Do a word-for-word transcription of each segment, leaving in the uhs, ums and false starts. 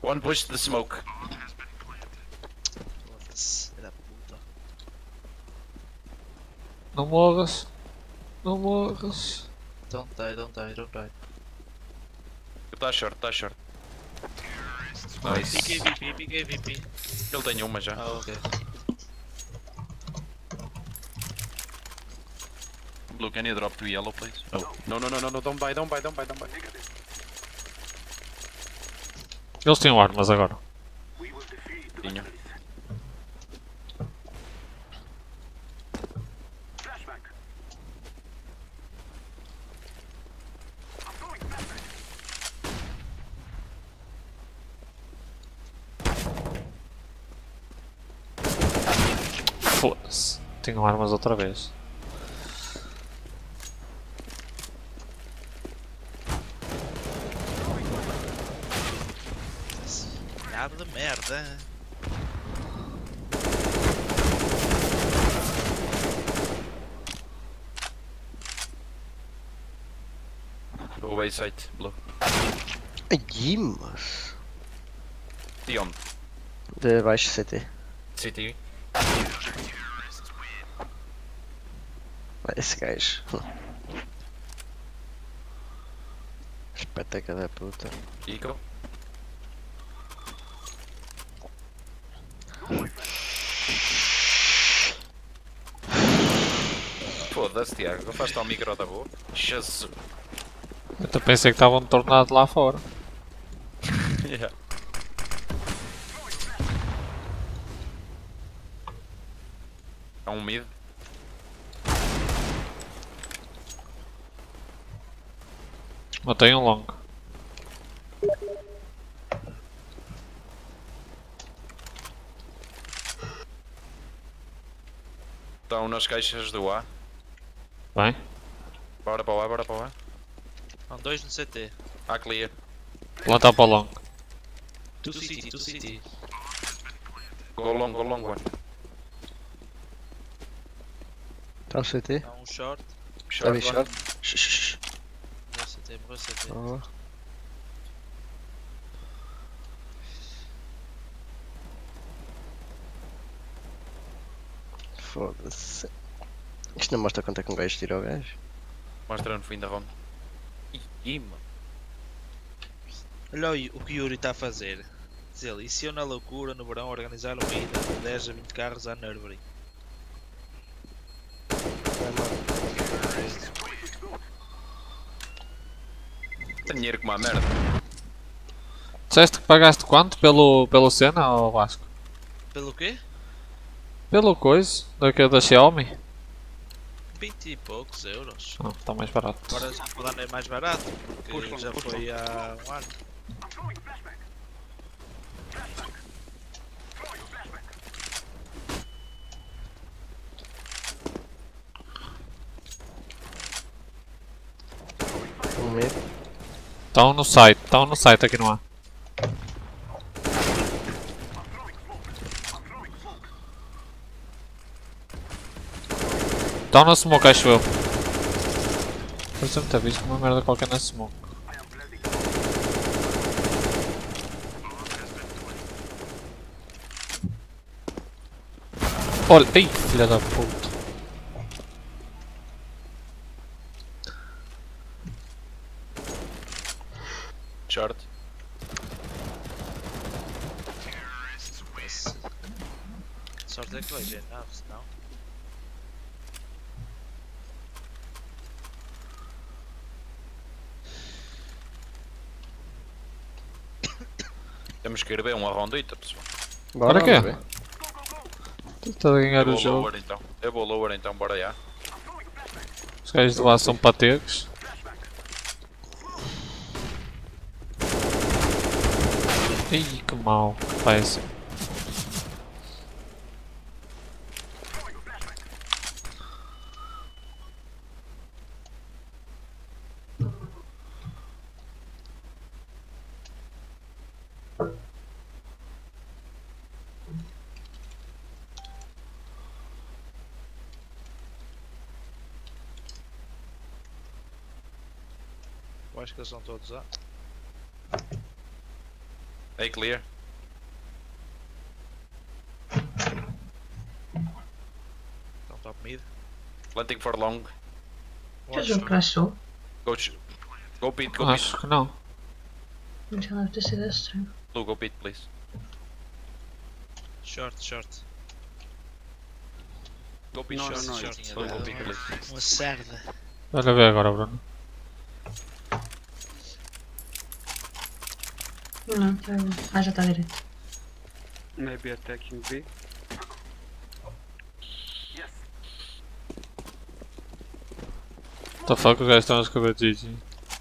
One push the smoke. Foda-se, era puta. Não morras. Não morras. Don't die, don't die, don't die. Tá short, tá short. Nice. Piquei V P, piquei V P. Ele tem uma já. Ah, ok. Blue, can you drop to yellow, please? Oh. No, no, no, no, no, don't buy, don't buy, don't buy, don't buy. Eles têm armas agora. Tinha. Foda-se. Tenho armas outra vez. Nada de merda. Go away side, Blue. Aí, mas. De onde? De baixo C T. City. Vai, esse gajo. Espeteca da puta. Eagle. Foda-se, Tiago. Afasta o micro da boca. Jesus. Eu até pensei que estavam tornado lá fora. Yeah. É um mid. Matei um longo. Estão nas caixas do A. Bem? Bora para o A, bora para o A. São dois no C T. A clear. Plantar para o longo. Two City, two City. Go long, go long one. Tá o C T? Há um short. Está bem one. short? Shhh. Morreu C T, morreu C T. Oh. Foda-se. Isto não mostra quanto é que um gajo tira o gajo. Mostra no fim da ronda. Ih, mano. Olha o o que o Yuri está a fazer. Diz ele, e se eu na loucura no verão organizar uma ida de dez a vinte carros à Nürburgring? Tem dinheiro como a merda. Disseste que pagaste quanto pelo, pelo cena, ou Vasco? Pelo quê? Pelo coisa? Da, da Xiaomi? vinte e poucos euros. Não, está mais barato. Agora já podem é mais barato, porque já foi há um ano. Um medo. Estão no site, estão no site aqui no ar. Estão na smoke, acho eu. Parece-me ter visto uma merda qualquer na smoke. Olha, ei, filha da puta. Short. Esse- Sorte é que vai ver, não, senão. Temos que ir ver uma rondita, pessoal. Bora, Para quê? bora ver. Tenta ganhar Eu o vou jogo. lower então. Eu vou lower então, bora já. Os gajos de lá são pategos. Ih, que mal. Vai assim. Eu acho que eles são todos A. A clear. Então top mid. Planting for long. Já jogo crashou. Go, ch- go pit, go pit. Acho que não. Já deve ter sido estranho. Blue, go pit, please. Short, short. Go pit, No, short, no, no, short. it's- Blue, go pit, please. Uma cerda. Olha ver agora, Bruno. Não, tá. Ah, já está direito. Maybe attacking B. The fuck, os gajos estão a escrever G G.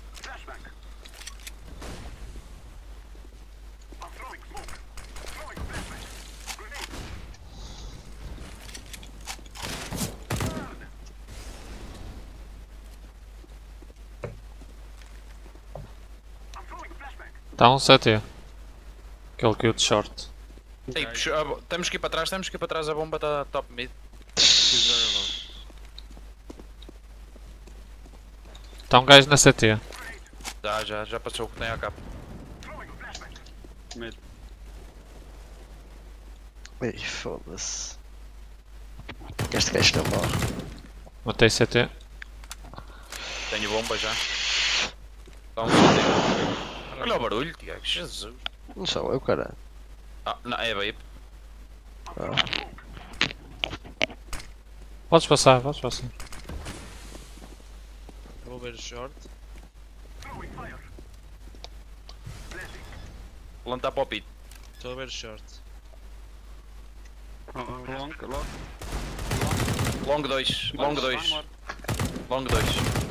Está um C T. Aquele que eu de short. Ei, puxa, a bo- temos que ir para trás, temos que ir para trás, a bomba está top mid. Está um gajo na C T. Já, já, já passou o que tem a capa. Mid. Ei, foda-se. Este gajo não morre. Matei C T. Tenho bomba já. Está um C T. Olha o barulho, Tiago, Jesus. Não sou eu, caralho. Ah, não, é vape. Ah, Podes passar, podes passar. Vou ver o short. Plantar para o pit. Estou a ver o short. Oh, long, long. Long dois, long One dois, more. long dois.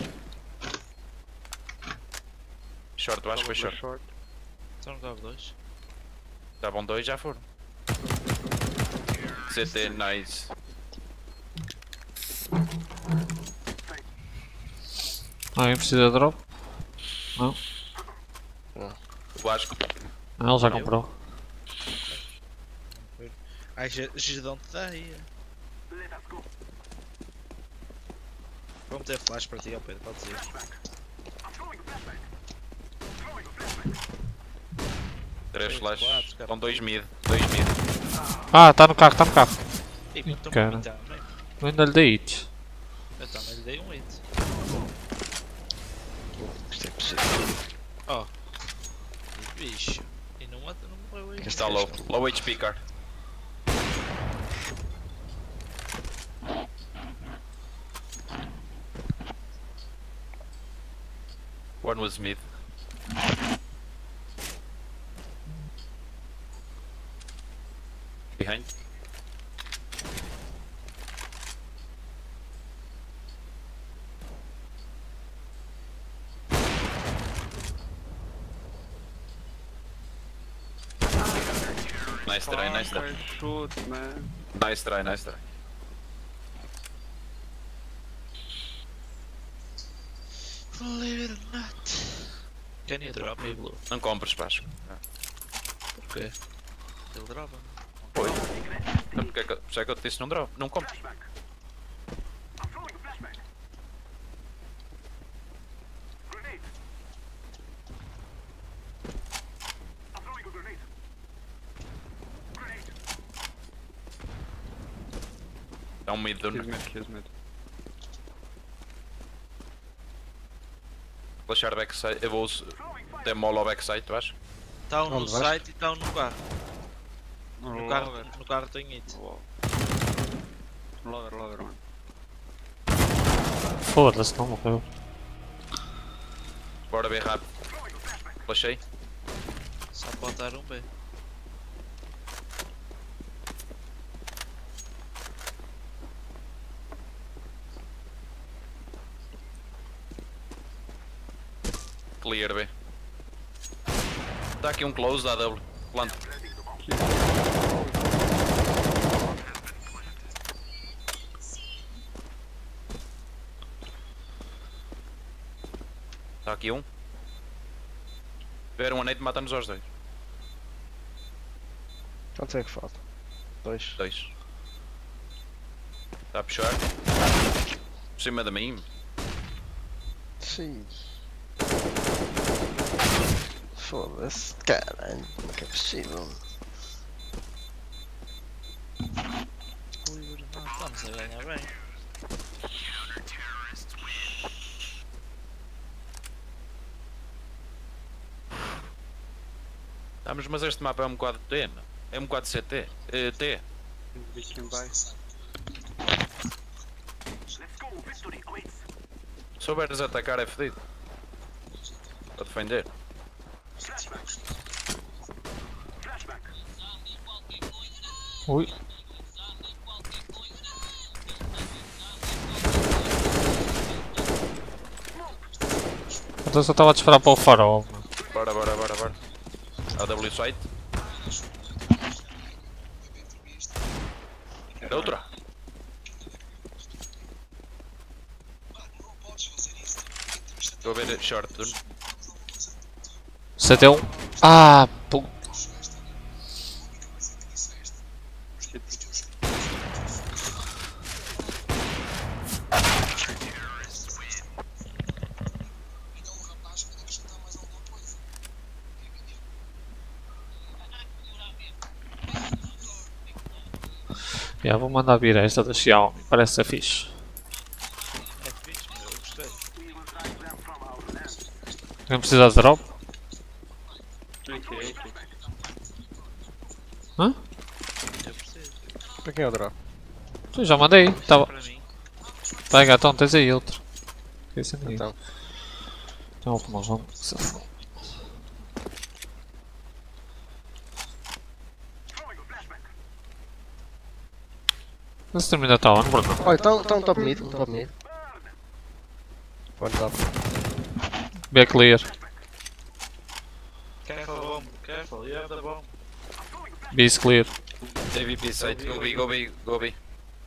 Short, eu acho que foi Probably short. Então não cabe dois. Estavam dois, já foram. C T, nice. Alguém precisa de drop? Não? Eu acho que Ah, ele já comprou. Ai, Gidão te dá aí. Vou meter flash para ti, ó Pedro, pode dizer. três Três, flashes. quatro, cara. Estão dois mid, dois mid. Ah, está no carro, está no carro. Ih, mas estou cara. a imitar, não é? Eu ainda lhe dei hit. Eu também lhe dei um hit. isto é possível. Oh. Que bicho. E não, mata- não morreu aí. Está low, low H P car. One was mid. Behind. Nice try, nice try. Fuck, I shoot, man. Nice try, nice try. Believe it or not. Can you drop me blue? Não compres, Vasco. Porquê? Ele dropa. Foi. Então porque é que, por isso é que eu te disse não drop, não compres. Dá um mid do He's mid, he's mid. flashar backside, eu vou ter molo ao backside, tu achas? Está um no Onde vais? site e está um no carro. No carro, Lower. no carro tem hit. Lower, lower one. Foda-se, não morreu. Bora bem rápido. Flashei. Só pode dar um B. Clear B. Dá aqui um close da A W. Planta. Está aqui um. Ver um anete mata-nos aos dois. Quantos é que falta? Dois. Dois. Está a puxar. Por cima de mim. Sim. Foda-se, caralho, como é que é possível? Ui, não, estamos a ganhar bem. Estamos, mas este mapa é um bocado T, meu. É um bocado C T. Eh, T. We can buy. Se souberes atacar é fedido. Para defender. Ui. Então só estava a disparar para o farol. Mano. Bora, bora, bora, bora. A W site. Outra. Estou a ver short. C T um. Ah, pu... Já vou mandar vir esta da Xiaomi, parece ser fixe. É fixe, meu, eu gostei. Quem precisa de drop? Ok, ok. Hã? Eu preciso. Para quem é o drop? Tu já mandei, tava. Para mim. Vai gatão, tens aí outro. Que esse é ninguém. Então, Então vamos, vamos. Esse termina está on, Bruno. olha, então, então top mid, um top mid. One drop. B clear. Careful bomb, careful, you have the bomb. B is clear. A V P site. Go B, go B, go B.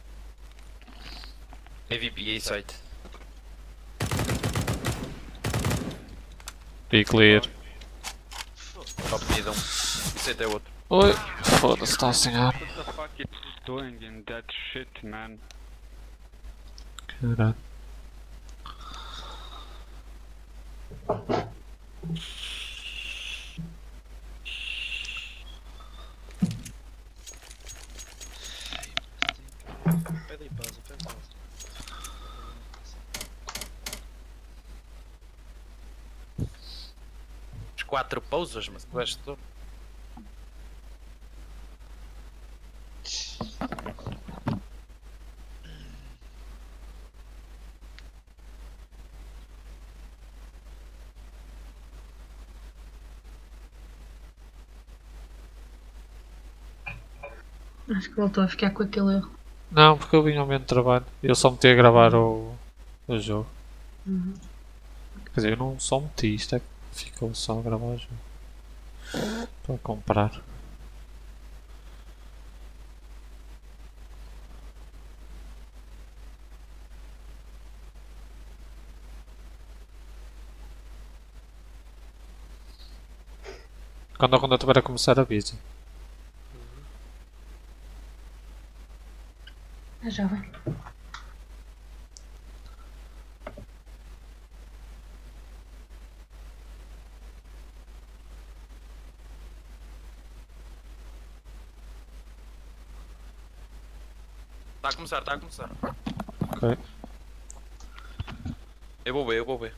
A V P A site. B clear. Top mid um. C T outro. Oi, foda-se, está sem ar. What the fuck is he doing in that shit, man? Caralho. Pede aí pausa, pede pausa. Os quatro pausas, mas tu és todo. Acho que voltou a ficar com aquele erro. Não, porque eu vim ao mesmo trabalho. Eu só meti a gravar o, o jogo. Uhum. Quer dizer, eu não só meti, isto é que ficou só a gravar o jogo. Para comprar. Quando, quando eu estiver a começar, avisa. Ah, já vai. Está a começar, está a começar. Ok. Eu vou ver, eu vou ver.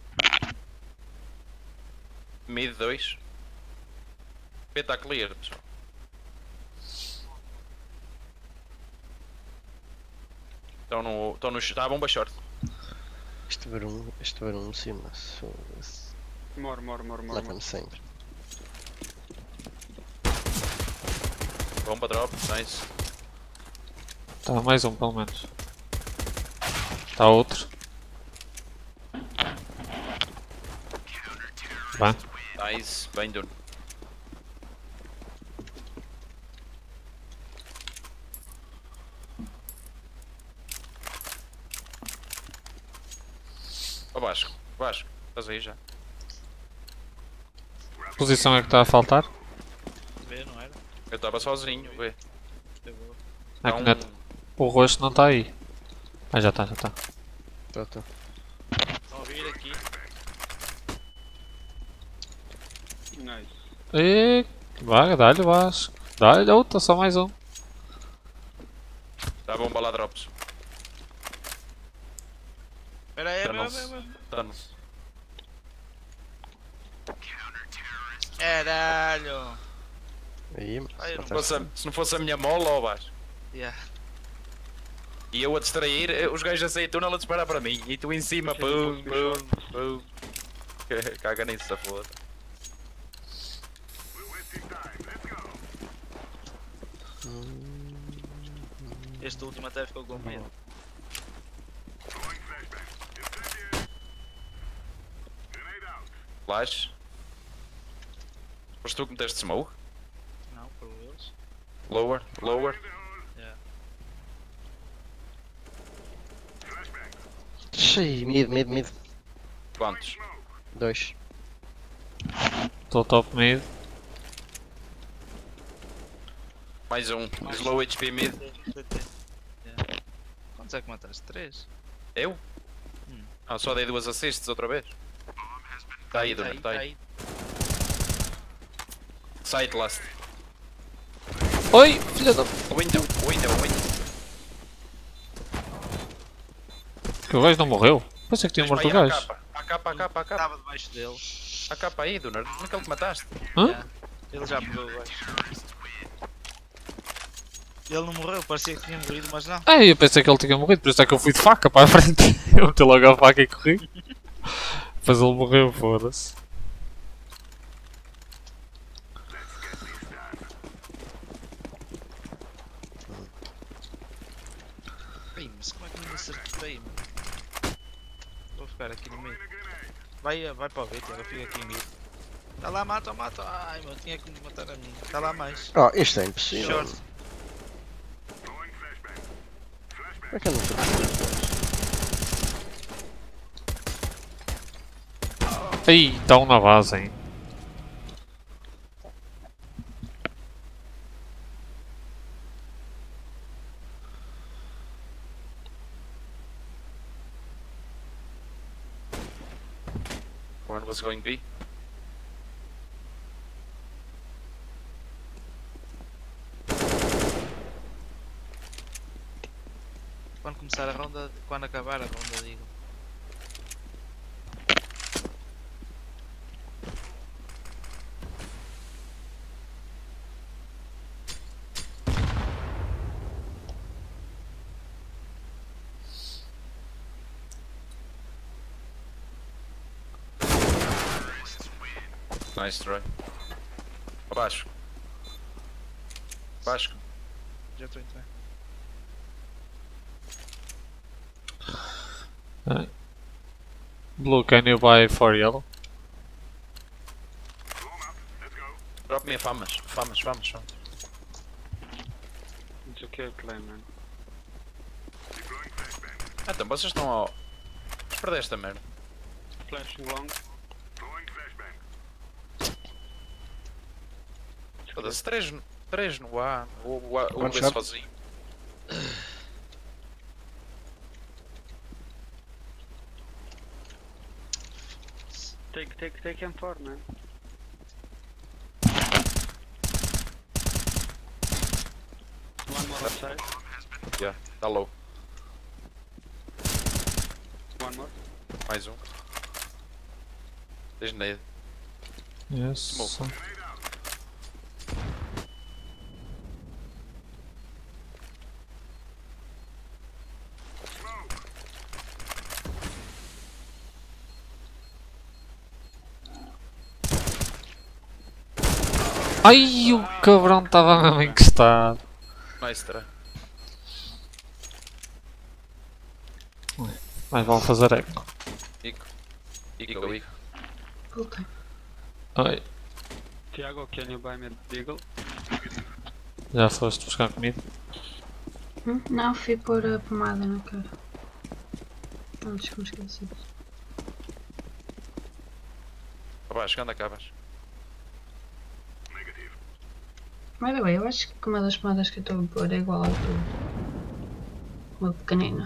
Mid dois. B está clear, pessoal. Estão no. Estão no. Está a bomba short. Este barulho, este barulho em cima, foda-se. More, more, more, more, more. Mata-me sempre. Bomba drop, nice. Está mais um pelo menos. Está outro. Bem. Nice, bem duro. Ó Vasco, Vasco, estás aí já? Que posição é que está a faltar? Vê, não era? Eu estava sozinho, vê. Eu vou. É Tá que um- net- O rosto não está aí. Ah, já está, já está. Tá, tá. Estão a vir aqui. Nice. E vai, dá-lhe Vasco. Dá-lhe outra, só mais um. Dá bomba lá, drops. Espera aí, é meu, é Tunnels. meu, é meu. Tunnels. Caralho! Aí, Ai, eu não Se fosse a- Se não fosse a minha mola, ó Vasco. Yeah. E eu a distrair, eh, os gajos a sair túnel a disparar para mim. E tu em cima, pum, pum, pum. Caga nisso, se foda. Este último até ficou com medo. Flash. Foste tu que meteste smoke? Não, por eles. Lower, lower. Yeah. Xiii, mid, mid, mid. Quantos? Dois. Estou top mid. Mais um. Slow H P mid. Yeah. Quantos é que mataste? Três? Eu? Hum. Ah, só dei duas assists outra vez. Tá aí, Tá Duner, tá tá aí. Side last. Oi, filha da... Window, window, window. Que o gajo não morreu? Pensei que tinha morto o Vai, gajo. A capa, a capa, a capa. Estava debaixo dele. A capa aí, Duner. Naquele que mataste. Hã? Yeah. Ele já pegou o gajo. Ele não morreu, parecia que tinha morrido, mas não. Ah, eu pensei que ele tinha morrido, por isso é que eu fui de faca para a frente. Eu meti logo a faca e corri. Depois ele morreu, foda-se. Ei, mas como é que não me acertei, mano? Vou ficar aqui no meio. Vai, vai para o B, Tiago, fica aqui em meio. Tá lá, mata, mata. Ai, meu, tinha que me matar a mim. Tá lá mais. Oh, isto é impossível. Short. Como é que eu não estou a perceber? Aí, estão na base, hein. One was going B. Quando começar a ronda, quando acabar a ronda, digo. Nice try. Abaixo. Abaixo. Já estou a entrar. Blue, can you buy for yellow? Drop me a famas. Famas, famas, famas. It's okay, play, man. Ah, então vocês estão ao... Mas perdeste a merda. Flashing long. Foda-se, três, no- três no A. O, o, A- o One B shot. sozinho. Take, take, take M four, man. One more outside. Yeah, tá low. One more. Mais um. Tens nade. Yes. Smoke. Ai, o cabrão estava mesmo encostado. Nice try. Mas vão fazer eco. Ico. Ico, Ico. Voltei. Ai, Tiago, can you buy me a deagle? já foste buscar comida? Hum? Não, fui pôr a pomada na cara. Antes que me esqueci. Abaixo, anda cá abaixo. By the way, eu acho que uma das pomadas que eu estou a pôr é igual à tua. Uma pequenina.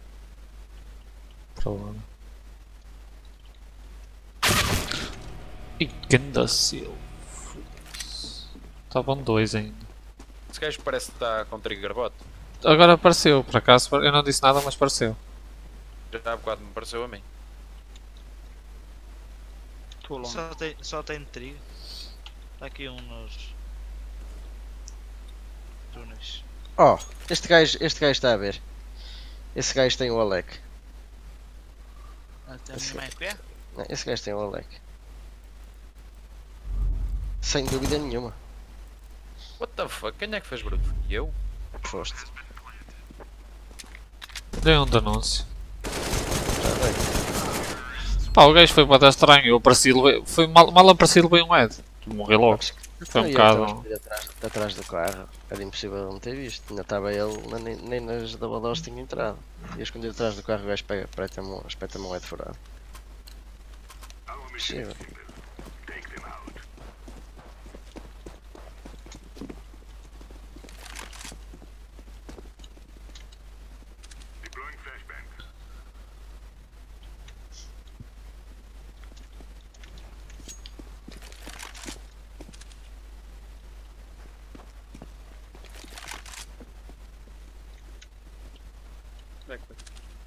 Problema. E ganda Silva. Estavam dois ainda. Esse gajo parece que está com trigger bot. Agora apareceu, por acaso eu não disse nada, mas apareceu. Já há bocado me pareceu a mim. Too long. Só tem, só tem trigo. Está aqui um nos túneis. Oh, este gajo, este gajo está a ver. Esse gajo tem o Alec. Ah, tem a Esse- minha mãe que é? Não, esse gajo tem o Alec. Sem dúvida nenhuma. What the fuck? Quem é que fez barulho? Eu? Foste. Dei um denúncio. Já dei. Pá, o gajo foi para dar estranho. Eu apareci, levei, foi mal, mal apareci levei um head. Morri logo. Foi um Eu bocado. estava escondido atrás, atrás do carro. Era impossível não ter visto. Ainda estava ele, nem, nem nas double doors tinha entrado. Ia escondido atrás do carro, o gajo pega, espeta-me um- espeta-me um head furado. Possível. Backward.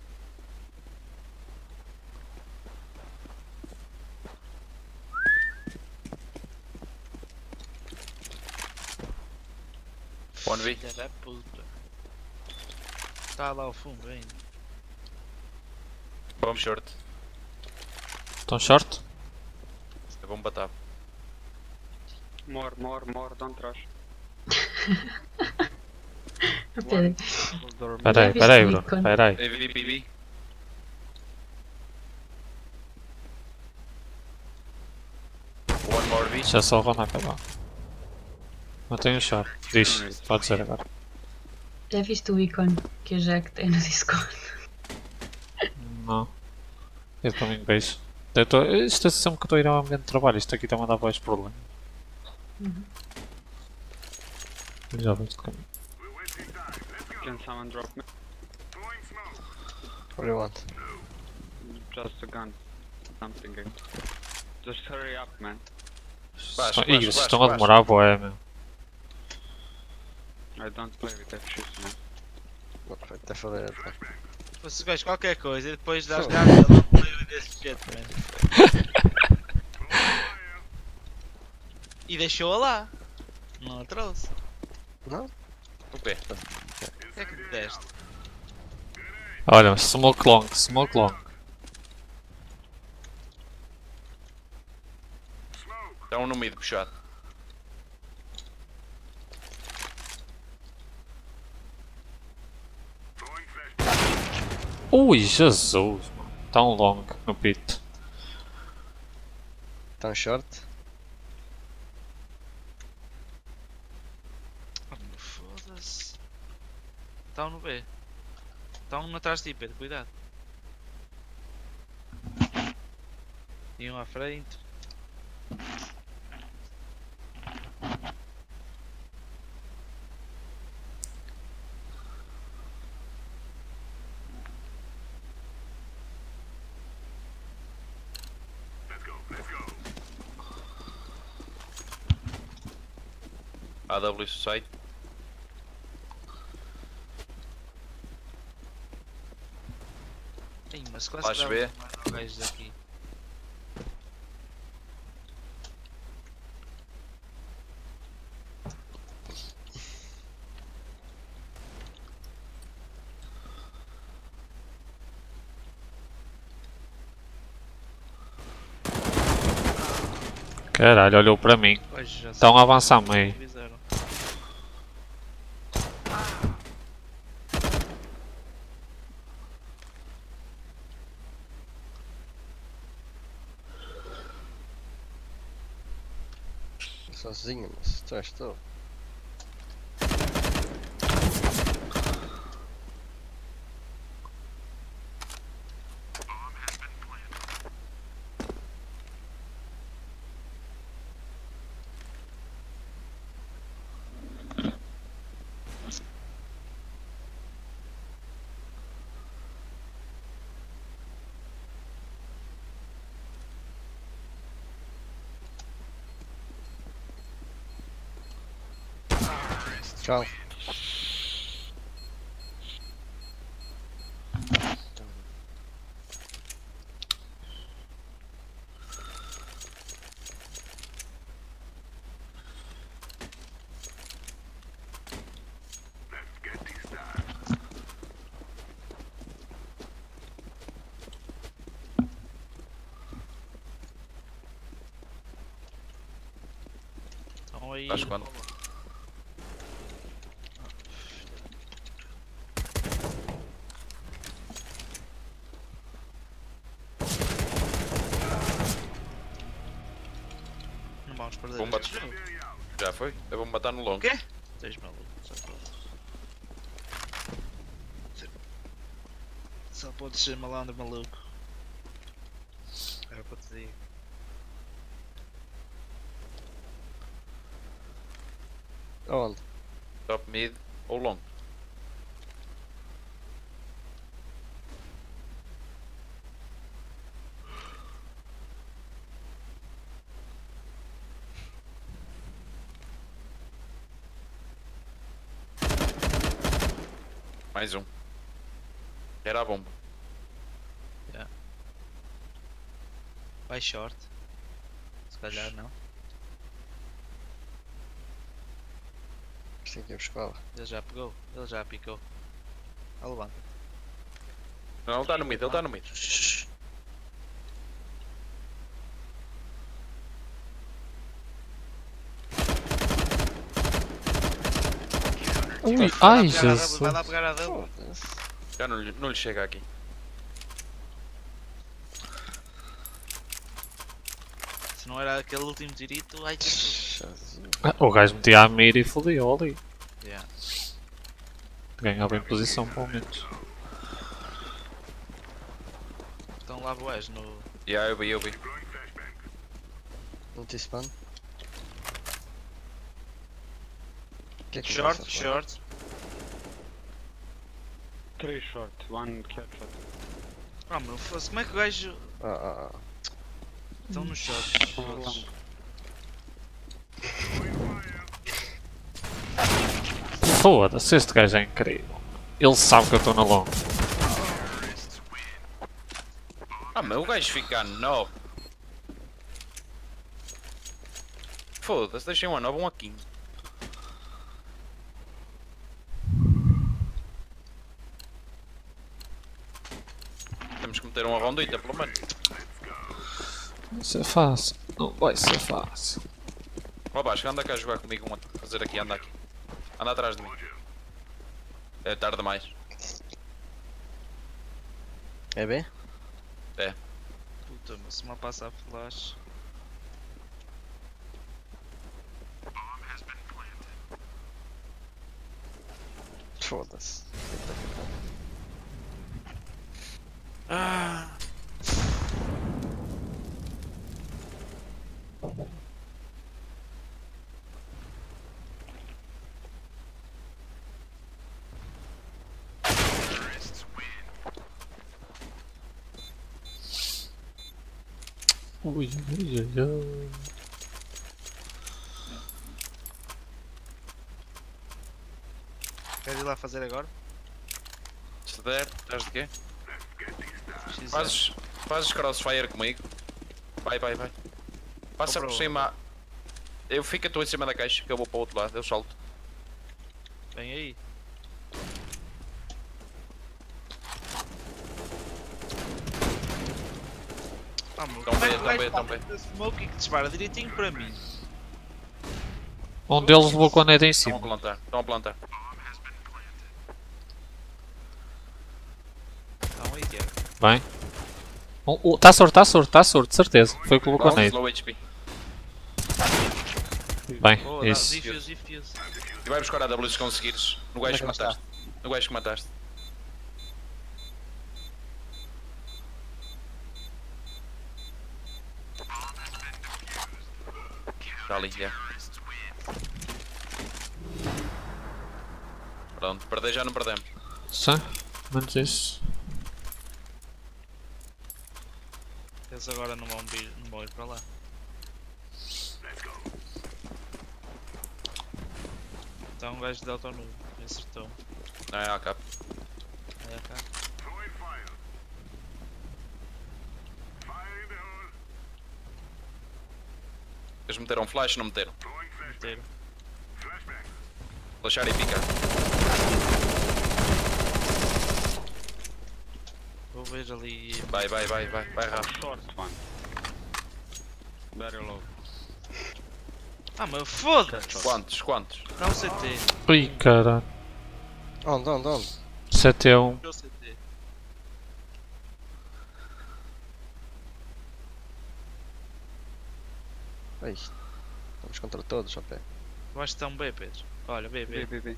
One V. Filha da puta. Está lá ao fundo ainda. Bomb short. Tão short? É bomba tap. More, more, more, don't rush. A Pedro. Close door. Pera aí, Já viste pera aí, o Bruno. ícone? Pera aí. A V P B. One more V. Já só o Ron acabar. Não tenho um short. Diz, pode ser agora. Já viste o ícone que eu já que tem no Discord? Não. Eu também vejo. Eu tô, isto é sempre que estou a ir ao ambiente de trabalho. Isto aqui está-me a dar vários problemas. Uhum. Já vejo de caminho. Can someone drop me? What do you want? Just a gun. Something. Just hurry up, man. Baixo, Estão, baixo, Ih, baixo, estão a baixo. demorar, boé, meu. I don't play with that shit, man. Vai até foder. Tá. Se gajo qualquer coisa e depois dás cabo ele não play desse shit, man. E deixou-a lá. Não a trouxe. Não? O quê? O que é que te deste? Olha, smoke long, smoke long. Está um no mid puxado. Ui, Jesus, mano. Tão long no pit. Tão short? Oh, foda-se. Está um no B. Está um atrás de ti, Pedro, cuidado. E um à frente. A W Suicide. Ih, mas quase Flash dava B. mais ao gajo daqui. Caralho, olhou para mim. Pois, já Estão a sei. avançar meio. Avisaram. Sozinho, mas tu és tu. Calma. Estão aí. Estás quando? Não vamos perder Bomba este jogo. Já foi? Eu vou-me matar no longo. Quê? Tens maluco, só pode. Só pode ser malandro maluco. É o que eu te digo. Aonde? Top mid ou longo. Mais um. Era a bomba. Vai short. Se calhar não. Isto aqui é escola. Ele já pegou. Ele já picou. Ah, levanta. Não, ele está no mid, ele está no mid. Ui, Vai lá ai pegar a Jesus. double, vai lá pegar a double. Foda-se. Já não, lhe- não lhe chega aqui. Se não era aquele último tirito, ai Jesus. Jesus. Ah, o gajo metia a mira e fodeu ali. Yeah. Ganhava em posição pelo menos. Estão lá boés no. Já, eu vi, eu vi. Não te spawn? Que é que Short, me passa, short. Three short, one cat shot. Ah, meu, fosse, como é que o gajo. pá? Ah, ah, ah. Estão no short. One long. Foda-se, este gajo é incrível. Ele sabe que eu estou na long. Ah, meu, o gajo fica a nove. Foda-se, deixei um a nove, um a quinze. Temos que meter uma rondita, pelo menos. Vai ser fácil. Não vai ser fácil. Ó Vasco, anda cá a jogar comigo, um a fazer aqui, anda aqui. Anda atrás de mim. É tarde demais. É bem? É. Puta, mas se me passa a flash. Foda-se. Ah. Ui, ui, ui, ui. Quer ir lá fazer agora? Se der, estás de quê? X zero. Fazes, fazes crossfire comigo? Vai, vai, vai. Passa Compra por o- cima. Eu fico a tu em cima da caixa que eu vou para o outro lado, eu salto. Vem aí. Ah, meu, Tão como é bem, que o tão gajo bem, tão passa bem. esse smoke que dispara direitinho para mim? Um deles levou com a neta em Estão a cima. plantar, estão a plantar. Então aí, Tiago. Bem. Está sorte, está sorte, está sorte, certeza. Foi o que colocou a Low, neta. low H P. Bem, Boa, dá isso. defuse, defuse. E vai buscar a W se conseguires. No Onde é gajo que que ele mataste. No gajo que mataste. Está ali, já. Pronto, perder já não perdemos. Sim, menos isso. Eles agora não vão, vir, não vão ir para lá. Então Está um gajo de autonudo. Me acertou. Não é A K. É cá. Eles meteram flash, não meteram? Inteiro. Flashar e picar. Vou ver ali. Vai, vai, vai, vai, vai rápido. Short one. Very low. Ah, mas foda-se! Quantos, quantos? Dá um C T. Ui, caralho. Onde, onde, onde? sete a um. Deu C T. Ai, estamos contra todos, ó pé. Eu acho que está um B, Pedro. Olha, B, B. B, B, B.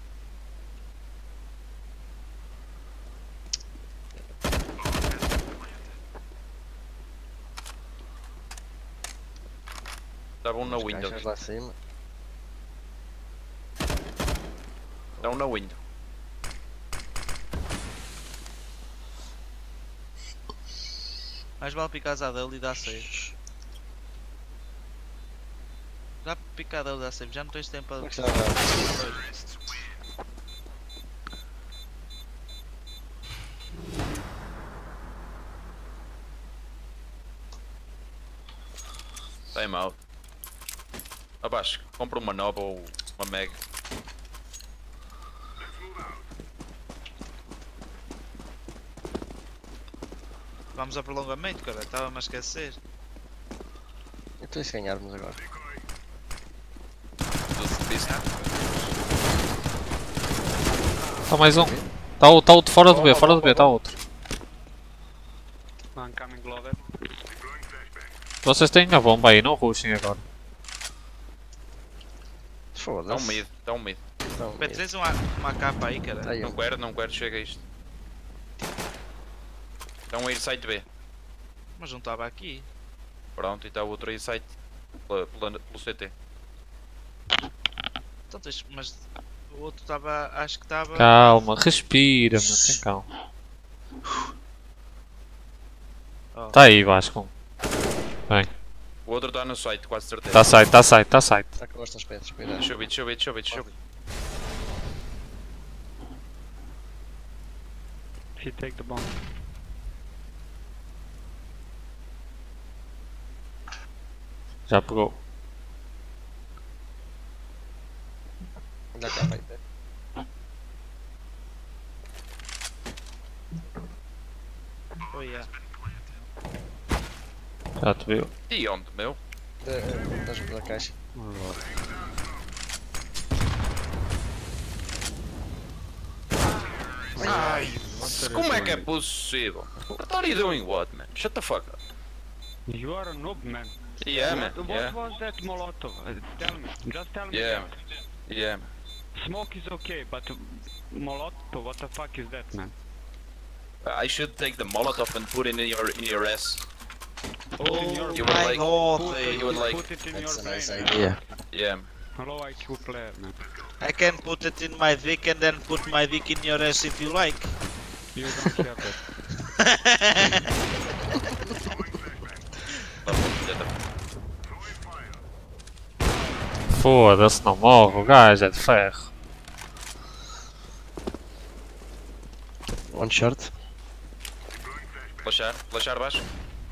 Dá um na Os window. caixas lá acima. Dá um na window. Mais vale picar a dele e dá save. Dá para picar dele e dá save. Já não tens tempo a. Como é que está a dar? Time out. Abaixo, compra uma nova ou uma mega. Vamos ao prolongamento, cara. Estava-me a esquecer. Então e se ganharmos agora? Está mais um. Está outro, tá outro fora do B, fora do B, está outro. One coming loaded. Vocês têm a bomba aí, não rushem agora. Dá um Foda-se. mid, dá um mid. Então, Pedro, tens uma, uma capa aí, cara. Aí, Não ó. quero, não quero, chega a isto. Dá um air site B. Mas não estava aqui. Pronto, e está o outro air site pela- pela- pelo C T. Então tens. Mas o outro estava. Acho que estava. Calma, respira, mano, tem calma. Oh. Está aí, Vasco. Bem, O outro está no site, quase certeza. está site, está site, está site. Está com os teus pés, cuidado. Deixa eu ver, deixa eu ver, deixa eu ver, deixa eu ver. He take the bomb. Já pegou. Dá cá, vai, pé. Oh, yeah. Já te viu. E onde, meu? Da, da junto da caixa. Ai, como é que é possível? What are you doing what, man? Shut the fuck up. You are a noob, man. Yeah, man, What, yeah. what was that Molotov? Uh, tell me. Just tell me. Yeah, that. man. Yeah, man. Smoke is okay, but Molotov, what the fuck is that, man? I should take the Molotov and put it in your in your ass. Oh, You would my like- god. Put, you would like- put it in That's your a nice brain. idea. Yeah, man. Hello I Q player, man. I can put it in my dick and then put my dick in your ass if you like. You don't have that. Foda-se, não morre, o gajo é de ferro. One shot. Flashar, flashar baixo.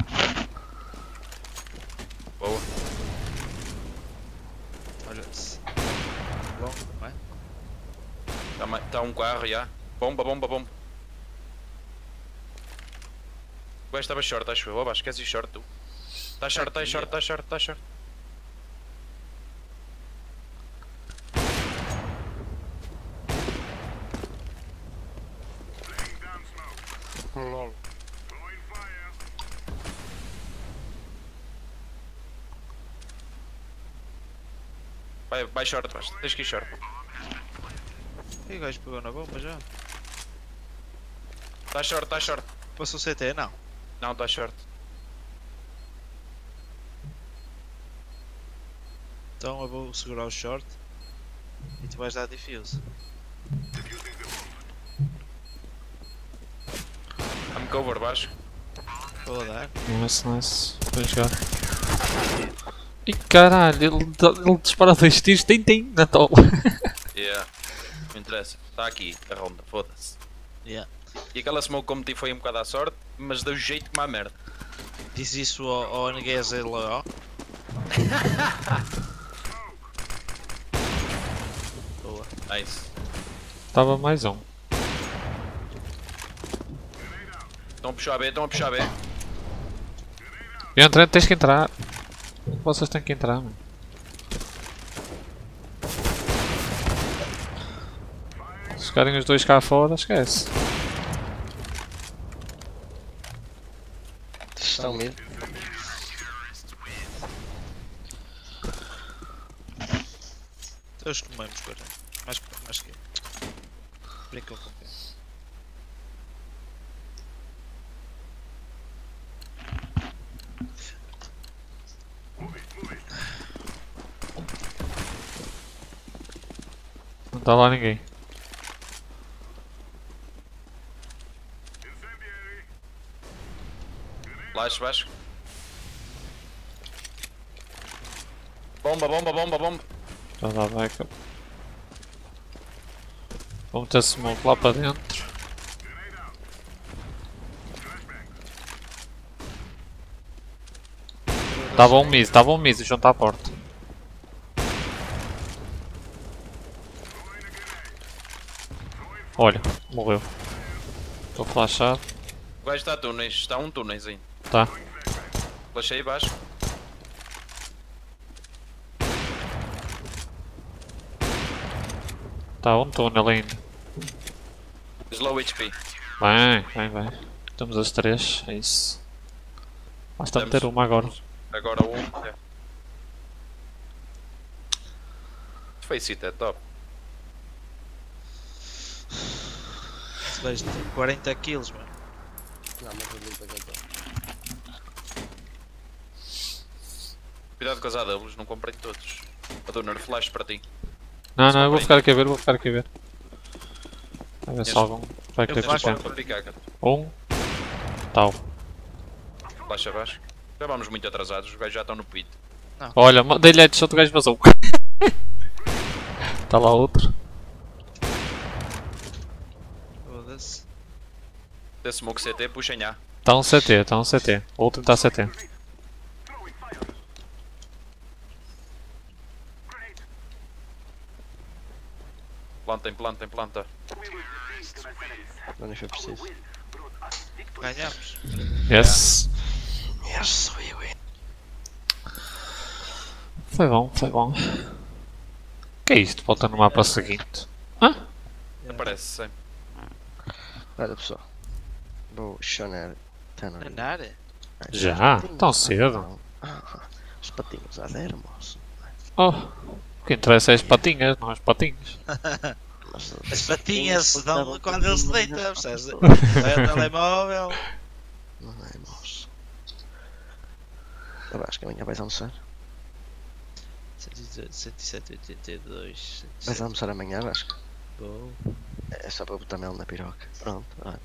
Boa. Olha. se- Bom, vai. Tá, ma- tá um carro já. Bomba, bomba, bomba. O gajo estava short, acho eu. Abaixo, esquece short tu. Tá short, tá short, tá short, tá short. Lol. Vai, vai short, baixo. Tens que ir short. E o gajo pegou na bomba já? Tá short, tá short. Passou C T? Não. Não, tá short. Então eu vou segurar o short e tu vais dar diffuse. I'm cover baixo. Vou dar. Nice, nice. Foi jogar. Ih, caralho, ele, ele dispara dois tiros, tem, tem, na tola. Yeah. Yeah. Não interessa. Está aqui a ronda, foda-se. Yeah. E aquela smoke como ti foi um bocado à sorte, mas deu jeito como a merda. Diz isso ao, ao N G S L O. Boa. Nice. Estava mais um. Estão a puxar B, estão a puxar B. Entra, tens que entrar. Vocês têm que entrar, mano. Se ficarem os dois cá fora, esquece. Estão mid. Deus comemos, cara. Mais, mais que. Brincam com quem? Não está lá ninguém. Baixo, baixo. Bomba, bomba, bomba, bomba. Já dá backup. Vou meter smoke lá para dentro. Estava um mid, estava um mid, junto à porta. Olha, morreu. Estou flashado. O gajo está a túneis, está um túneis ainda. Tá. Flashei baixo. Tá um túnel ainda. Slow H P. Bem, bem, bem. Estamos as três, é isso. Basta meter uma agora. Agora um. É. Face it, é top. Esse gajo tem quarenta quilos, mano. Não, mas eu limpo aquele. Cuidado com as A Ws, não comprei todos. A Donor flash para ti. Não, não, eu vou ficar aqui a ver, vou ficar aqui a ver. A ver se Este- algum vai eu querer faço ficar. Para picar, cara. Um. Tal. Flash abaixo. Já vamos muito atrasados, os gajos já estão no pit. Olha, ma- dei-lhe headshot, o gajo vazou. Está lá outro. Foda-se. Dê smoke C T, puxem A. Está um C T, está um C T. O último está C T. Plantem, plantem, planta. Não nem foi preciso. Ganhamos. Yes. Yes, we win. Foi bom, foi bom. Que é isto? Volta no mapa seguinte. Aparece sempre. Olha pessoal. Vou chonar. Tá Não é nada. Já? Tão cedo? Ah, os patinhos a zero, moço. Oh. O que interessa é as patinhas, não as patinhas. Mas, As patinhas se dão estavam quando ele se tudo deita, na- percebes? Vai ao telemóvel. Não é, moço. Eu acho que amanhã vais almoçar. cento e dezoito, cento e sete, oitenta e dois. Vais almoçar amanhã, Vasco? Bom. É só para botar mel na piroca. Pronto, olha.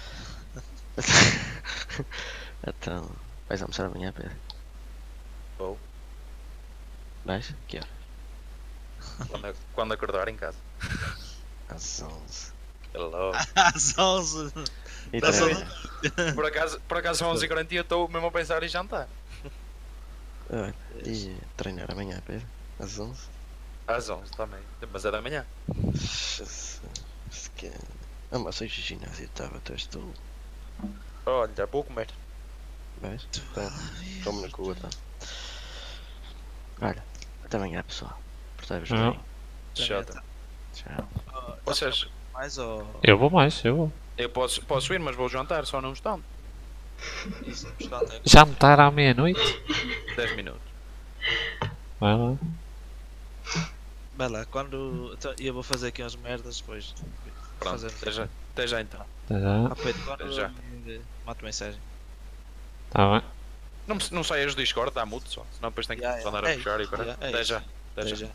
Então, vais almoçar amanhã, Pedro? Vou. Vais? Que hora? Quando, quando acordar em casa. Às onze. Hello. Às onze. E Às também- onze. Por acaso, por acaso são onze e quarenta e eu estou mesmo a pensar em jantar. Olha, e treinar amanhã, Pedro? Às onze? Às onze também. Mas é da manhã. Jesus, que... Ah, mas hoje o ginásio estava, tu és tu. Olha, vou comer. Vais? Então, como na cua, tá? Olha, até amanhã, pessoal. Portai-vos Não. bem. Chata. Tchau. Vocês, Mais ou. Eu vou mais, eu vou. eu posso, posso ir, mas vou jantar, só não estão. Isso, portanto, é Jantar à meia-noite? dez minutos. Vai lá. Vai lá, quando. Então, eu vou fazer aqui umas merdas depois. Pronto, Fazer- até já, até já então. Até já. Ah, Pedro, quando. Já. Mato mensagem. Tá bem. Não, me- não saias do Discord, dá mute só. Senão depois tem que Ya, ya. andar É a puxar e isso, para. ya, é Até isso. já. Até Até já. já.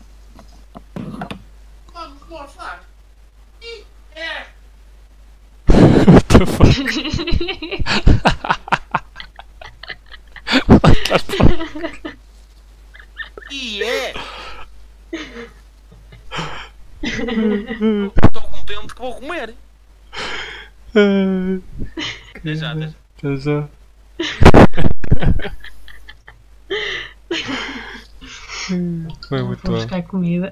What the fuck? E é! Estou contente que vou comer. Até já, até já. Até já. Foi muito Vou bom. buscar comida.